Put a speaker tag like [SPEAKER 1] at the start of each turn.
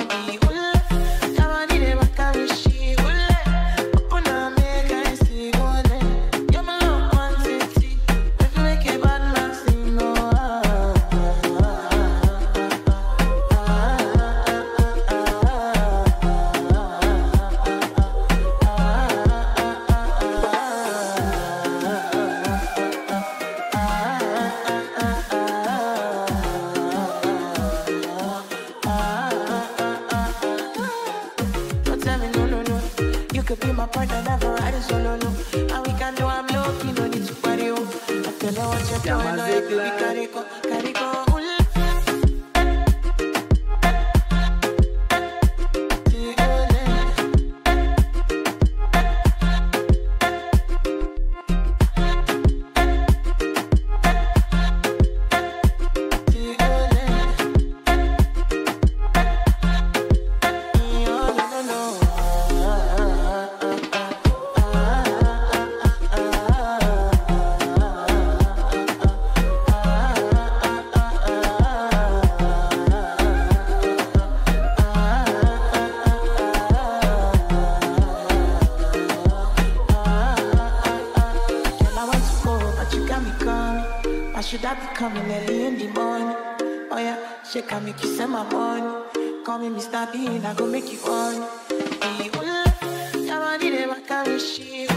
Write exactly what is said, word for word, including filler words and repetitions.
[SPEAKER 1] could be my partner, never ride it solo, no. And we can do I'm lucky, no need to party, oh. I tell her what you're doing, no, you be carico, carico. I should have been coming early in the morning. Oh yeah, she can make you send my money. Call me Mister Bean, I go make you on. Hey, oh, yeah, I need a carry she.